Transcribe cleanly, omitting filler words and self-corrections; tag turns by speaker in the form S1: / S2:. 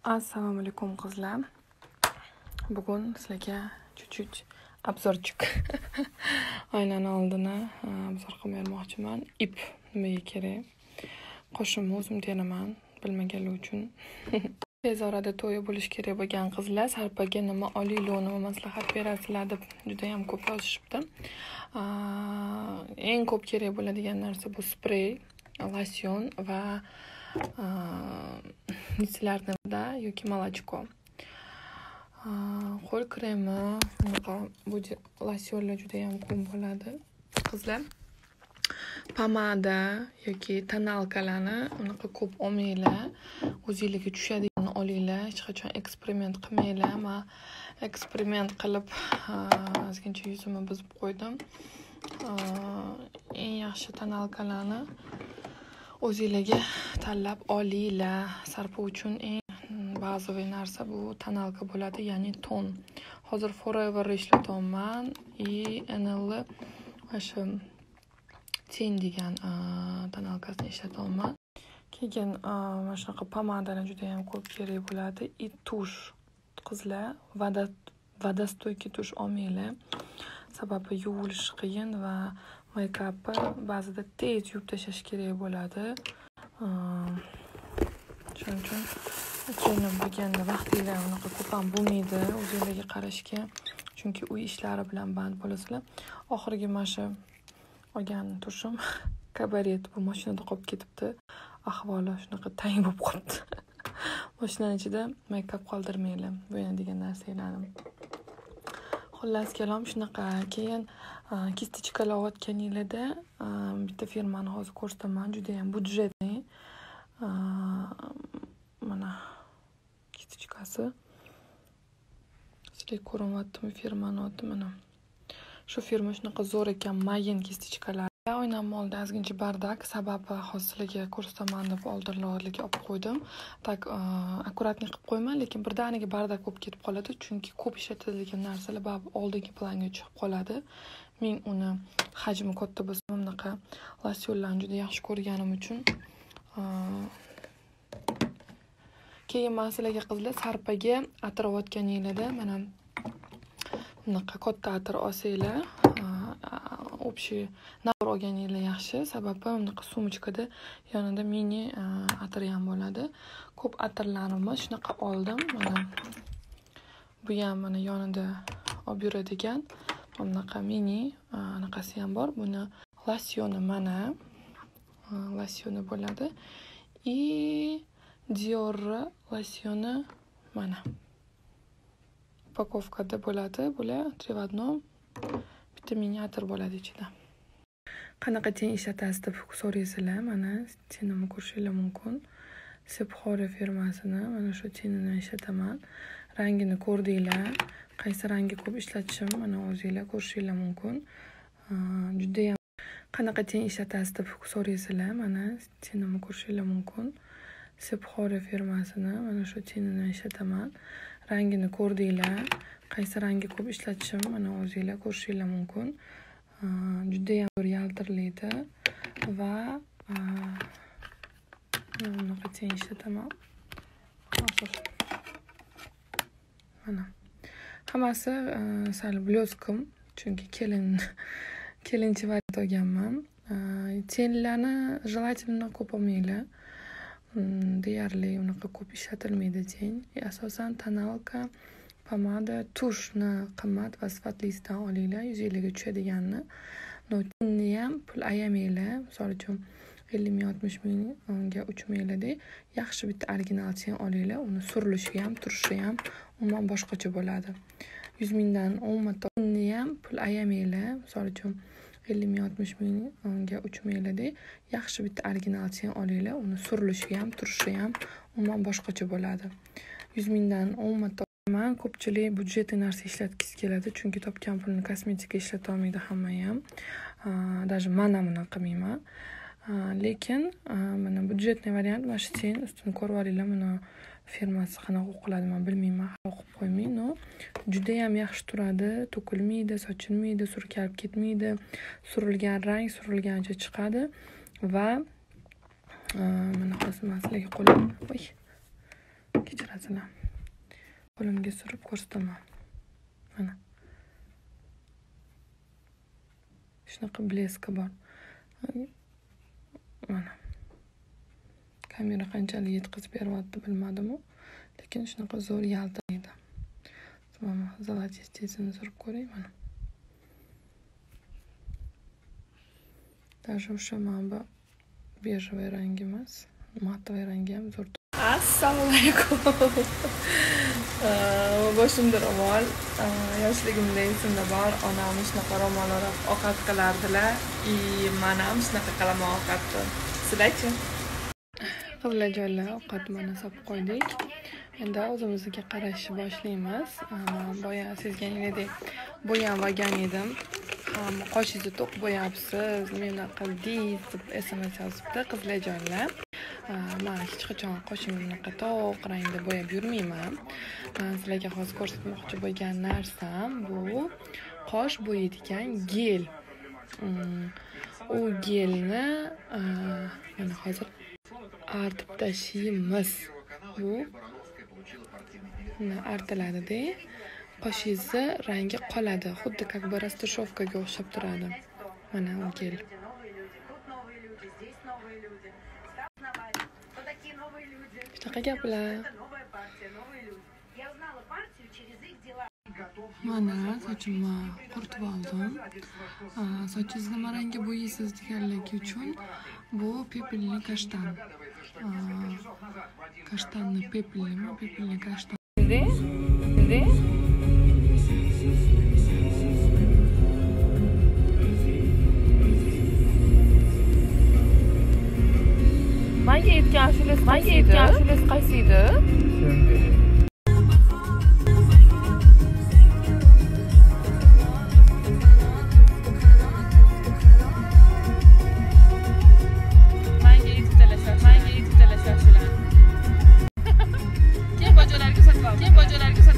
S1: Assalomu alaykum qizlar. Bugun sizlarga chuchuk obzorchik oynani oldini obzor qilib bermoqchiman. Ip nimaga kerak? Qo'shimni o'zim teraman, bilmaganlar uchun. Tez orada to'yi bo'lish kerak bo'lgan qizlar Sarpaga nima oliylar, nima maslahat berasizlar deb juda ham ko'p yozishibdi. Eng ko'p kerak bo'ladigan narsa bu sprey, losyon va nitslarnida yoki молочко. Qo'l kremi, bu losyonlar juda ham ko'p bo'ladi qizlar. Pomada yoki tonalkalarni unaqa ko'p olmanglar. O'zingizga tushadiganini olinglar. Hech qachon eksperiment qilmanglar. Men eksperiment qilib ozgincha yuzimni buzib qo'ydim. Eng yaxshi tonalkalarni o'zingizga tanlab olinglar. Sarpa uchun eng bazaviy narsa bu tonalka bo'ladi, ya'ni ton. Hozir Forever ishlatyapman. NL o'sha Ten degan tonalkasini ishlatyapman. Keyin mana shunaqa pomadalar juda ham ko'p kerak bo'ladi. Tush qizlar, vodostoyki tush olmanglar. Sababi yuvilishi qiyin va make-upni ba'zida tez yuvib tashlash kerak bo'ladi. Shuning uchun keyin bo'lganda vaqtinglar unaqa ko'p ham bo'lmaydi o'zingizga qarashga. Chunki uy ishlari bilan band bo'lasizlar. Oxirgi mana shu olgan tushim kabaret bu mashinada qolib ketibdi. Ahvoli shunaqa tang bo'lib qolibdi. Mashinaning ichida make-up qoldirmanglar. Bu yana degan narsalarni. Xullas kalom shunaqa. Keyin kistichkalar olayotganinglarda bitta firmani hozir ko'rsataman. Juda ham budjetniy. Mana kistichkasi. Sizlar ko'ryapsizmi firmani oti mana. Shu firma shunaqa zo'r ekan, mayin kistichkalar. Oynam oldi ozgincha bardak, sababi hozir sizlarga ko'rsataman deb oldinlarga olib qo'ydim. Tak akkuratni qilib qo'yman, lekin birdaniga bardak bo'lib ketib qoladi, chunki ko'p ishlatiladigan narsalar baribir oldingi planga chiqib qoladi. Men uni hajmi katta bo'lsa, bunaqa losyonlarni juda yaxshi ko'rganim uchun keyin men sizlarga qizlar Sarpaga atir olayotganinglarda mana bunaqa katta atir olsanglar, общий nabor olganinglar yaxshi, sababi bunaqa sumочкada yonida mini atir ham bo'ladi. Ko'p atirlarni shunaqa oldim. Mana bu ham mana yonida olib yuradigan bunaqa mini anaqasi ham bor. Buni losyoni mana losyoni bo'ladi. Dior losyoni mana upakovkada bo'ladi. Bular 3 в 1 bitta miniatyr bo'ladi ichida. Qanaqa ten ishlatasiz deb so'raysizlar. Mana tenimni ko'rishingiz mumkin. Sephora firmasini mana shu tenini ishlataman. Rangini ko'rdinglar. Qaysi rangi ko'p ishlatishim mana o'zingizlar ko'rishingiz mumkin. Juda ham qanaqa ten ishlatasiz deb so'raysizlar. Mana tenimni ko'rishingiz mumkin. Sephora firmasini mana shu tenini ishlataman. Rangini ko'rdinglar. Qaysi rangi ko'p ishlatishim mana o'zingizlar ko'rishingiz mumkin. Juda ham yaltirlaydi va bunaqa ten ishlataman. Hozir mana hammasi sal bleskim, chunki kelinchi variant olganman. Tenlarni желательно ko'p olmanglar. Deyarli unaqa ko'p ishlatilmaydi ten. Asosan tonalka, pomada, tushni qimmat va sifatlisidan olinglar, yuzingizga tushadiganini. Tenni ham pul ayamanglar. Misol uchun 50-60 mingga uchmanglarda yaxshi bitta original ten olinglar. Uni surilishi ham, turishi ham umuman boshqacha bo'ladi. 100 mingdan 10 marta tenni ham pul ayamanglar. Misol uchun 50-60 mingga uchmanglarda yaxshi bitta original ten olinglar. Uni surilishi ham, turishi ham umuman boshqacha bo'ladi. 100 mingdan 10 marta men ko'pchilik budjetli narsa ishlatgisi keladi, chunki topgan pulni kosmetika ishlata olmaydi hamma ham. Даже men ham uni qilmayman. Lekin mana budjetli variant mana shu ten ustini ko'rib olinglar. Mana firmasi qanaqa o'qiladi men bilmayman, o'qib qo'ymang. No, juda ham yaxshi turadi, to'kilmaydi, sochilmaydi, surkalib ketmaydi. Surilgan rang surilgancha chiqadi va mana hozir men sizlarga qo'lim, kechirasiz. masalan qo'limga surib ko'rsataman. Mana shunaqa bleski bor. Mana kamera qanchalik yetkazib beryapti bilmadim-u, lekin shunaqa zo'r yaltiraydi. Mana zolotistini surib ko'ring mana. Даже o'sha mana bu bejavoy rangi emas, matovoy rangi ham zo'r. Assalomu alaykum. Boshimda ro'mol, yoshligimda esimda bor, onam shunaqa ro'mollar ovqat qilardilar, men ham shunaqa qilaman ovqatni. Sizlarchi? Qizlarjonlar ovqat mana solib qo'ydik. Endi o'zimizga qarashni boshlaymiz. Boya sezganingdek bo'yab olgan edim. Qoshingizni to'q bo'yabsiz, meni qildingiz deb SMS yozibdi qizlarjonlar. Men hech qachon qoshimni bunaqa to'q rangda bo'yab yurmayman. Men sizlarga hozir ko'rsatmoqchi bo'lgan narsam bu qosh bo'yaydigan gel. U gelni mana hozir artib tashlaymiz. Bu artiladi-da. Qoshingizni rangi qoladi, xuddi как бы rastashevkaga o'xshab turadi. Mana u gel. Shunaqa gaplar. Mana sochimni quritib oldim. Sochingizni nima rangga bo'yaysiz deganligi uchun bu pepelli kashtan. Kashtanni pepelli kashtan. Menga aytgan shular qaysi edi?